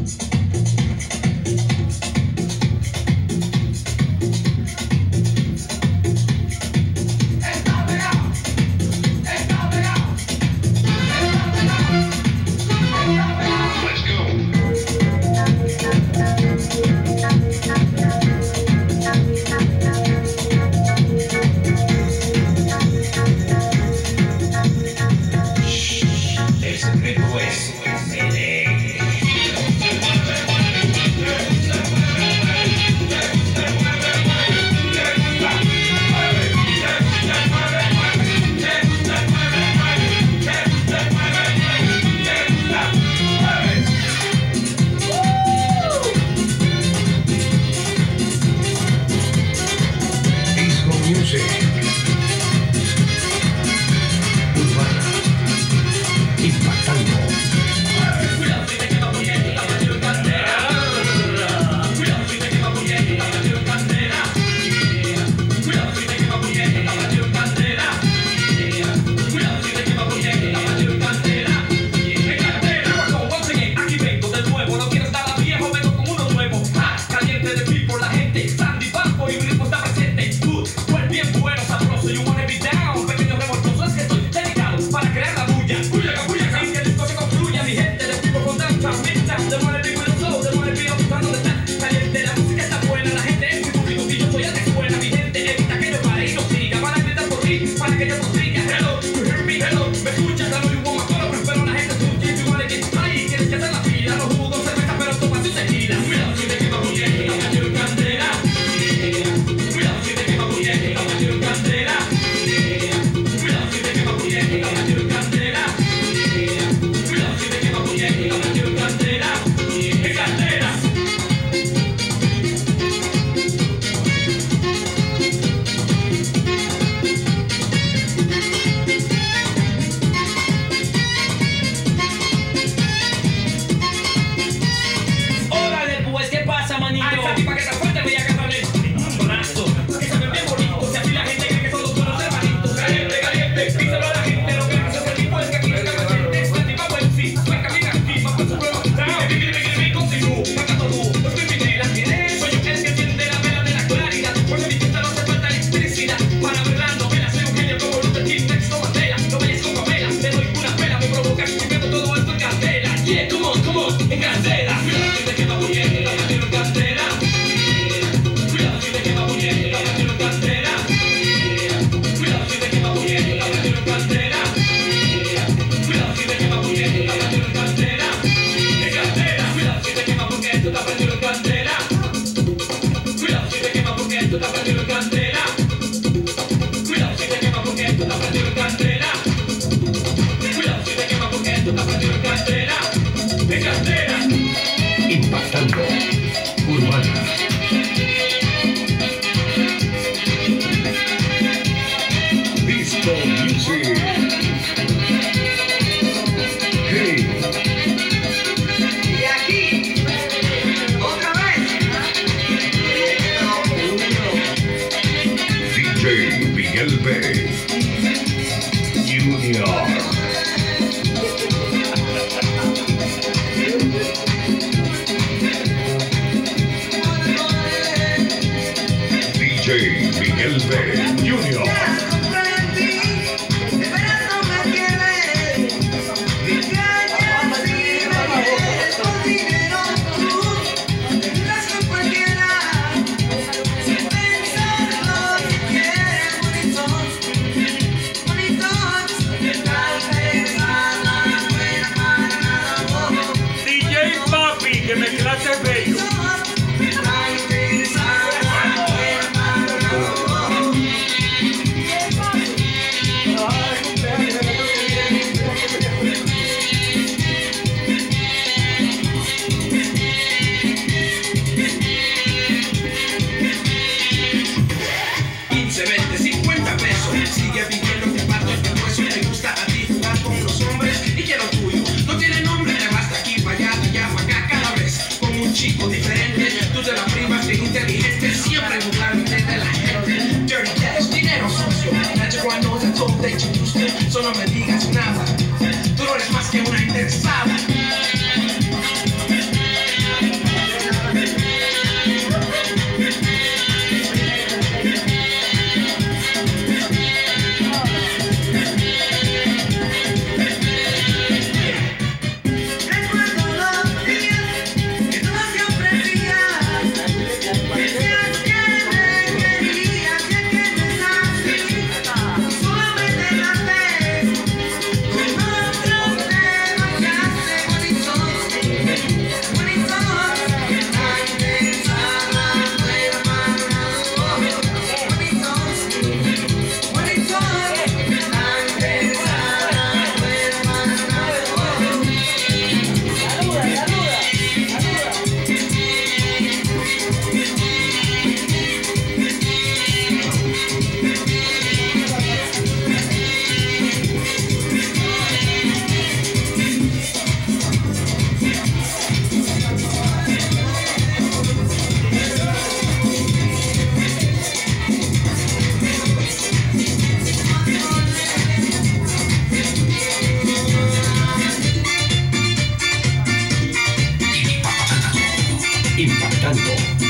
Solo me digas nada, tú no eres más que una interesada.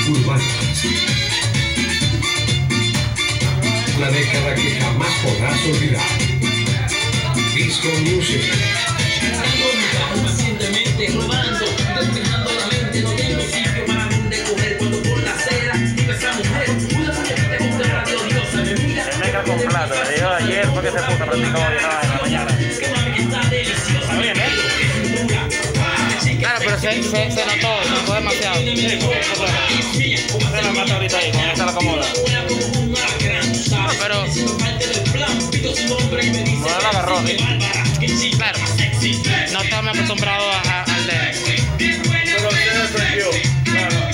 urbanas. La década que jamás podrás olvidar. Disco Music. Pacientemente rodando, despejando la mente, no tengo sitio para donde coger cuando por la acera vive esa mujer, una mujer con una radiosa me mira. Se meca con plata, le dijo ayer fue que se puso a practicar hoy en la mañana. Está deliciosa. Está bien, ¿eh? Claro, pero se notó demasiado. Se la mata ahorita ahí, con esta la acomoda. No, pero No la agarró, ¿sí? claro, no estamos acostumbrados al de... Pero se defendió. Claro.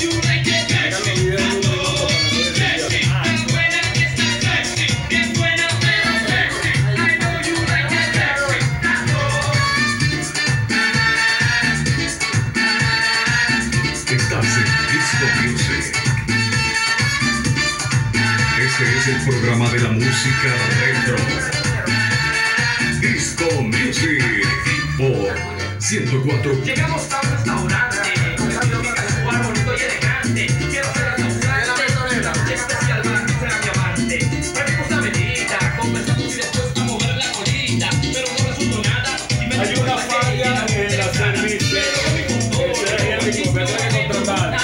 Estás en Disco Music. Este es el programa de la música retro. Disco Music por 104. Llegamos a un restaurante, con el amigo que es jugar bonito y elegante. Quiero ser restaurante, especial para que sea mi amante. Prendimos la velita, conversamos y después a mover la colita. Pero no resultó nada. Hay una falla en la servicio. Ese es el que tendrá que contratar.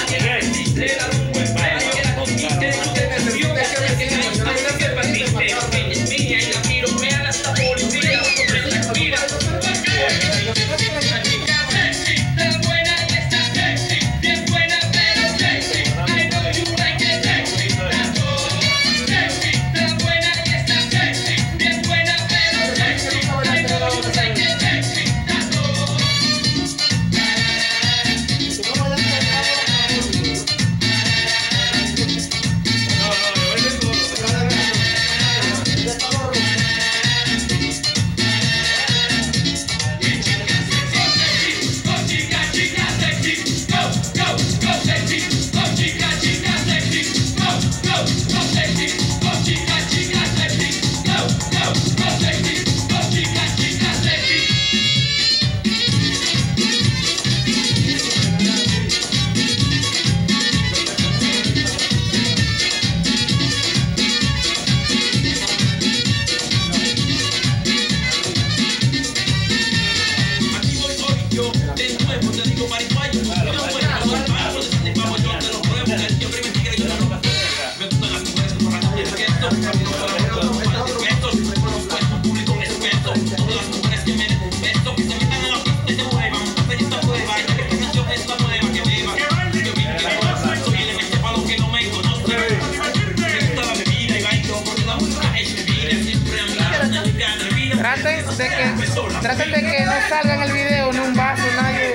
Traten de que no salga en el video ni un vaso, nadie.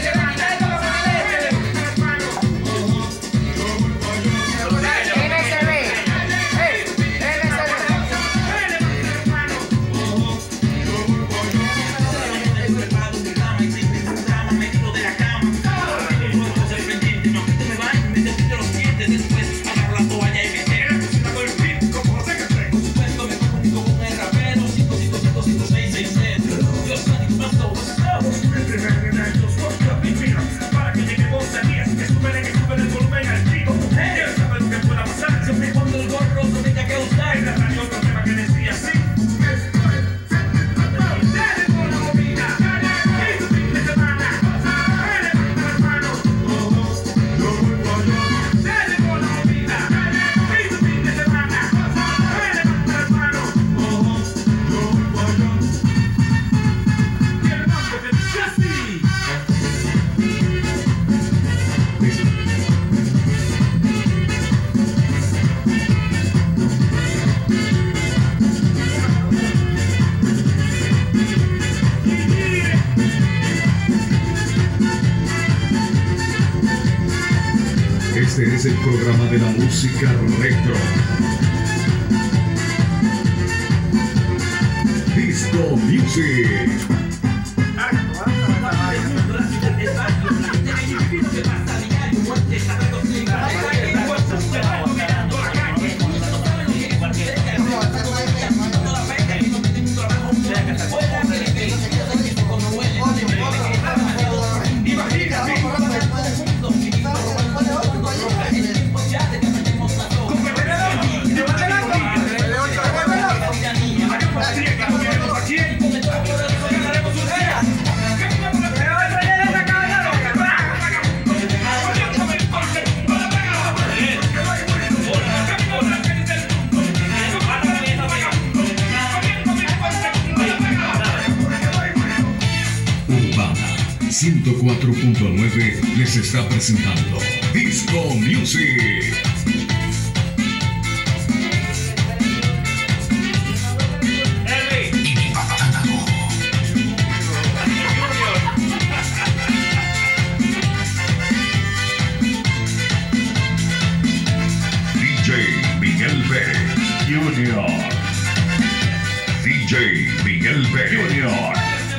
Este es el programa de la música retro. Disco Music. 104.9 les está presentando Disco Music. Junior. DJ Miguel B. Junior.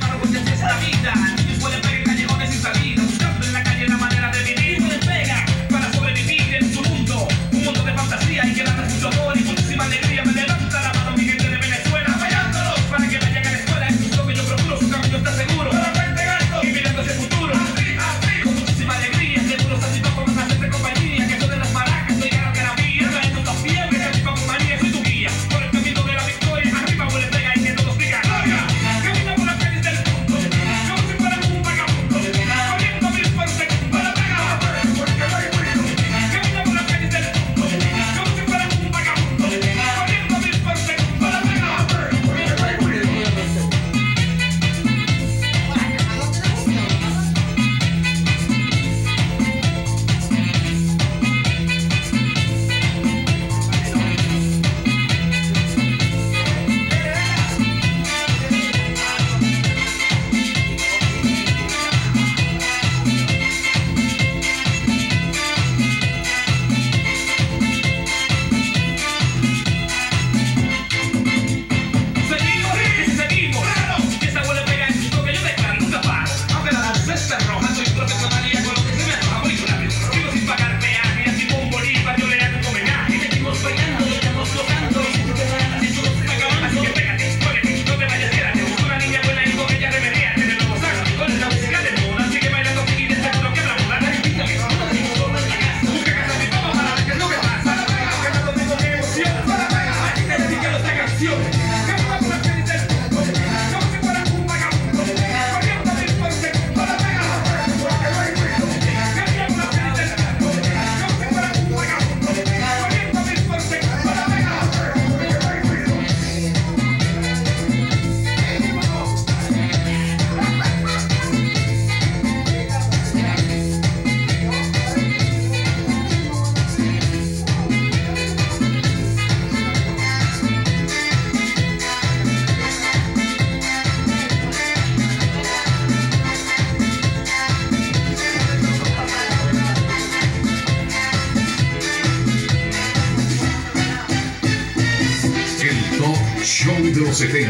Show de los 70,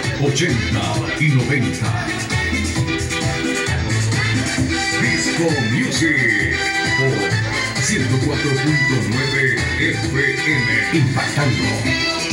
80 y 90. Disco Music por 104.9 FM. Impactando.